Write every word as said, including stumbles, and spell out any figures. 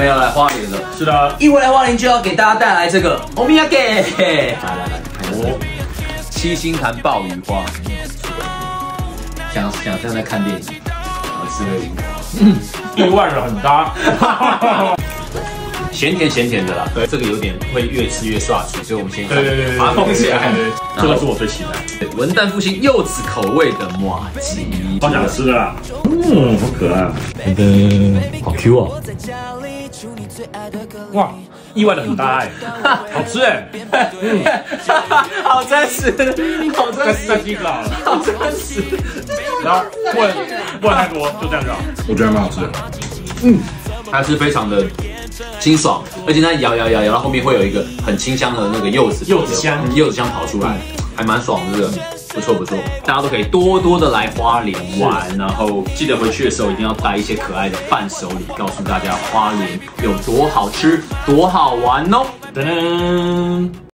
备要来花莲了。 是的， 一回来花莲就要给大家带来这个欧米亚给，来来来，哦，七星潭爆雨花，想想像在看电影，然后吃了樱花， 嗯，意外的很搭。 咸甜咸甜的啦，对，这个有点会越吃越刷嘴，所以我们先对对对， 把它封起来。 这个是我最期待， 文旦复兴柚子口味的麻糬， 超想吃的啦。嗯，好可爱， 好 Q 哦！ 哇，意外的很搭哎，好吃哎， 嗯，好真实，好真实， 再低个好了， 好真实。 然后不能不能太多，就这样就好。我觉得蛮好吃的， 嗯，它是非常的清爽，而且它摇摇摇摇到后面会有一个很清香的那个柚子柚子香， 嗯、柚子香跑出来，还蛮爽的，这个不错不错。大家都可以多多的来花莲玩，然后记得回去的时候一定要带一些可爱的伴手礼，告诉大家花莲有多好吃、多好玩哦。噔噔。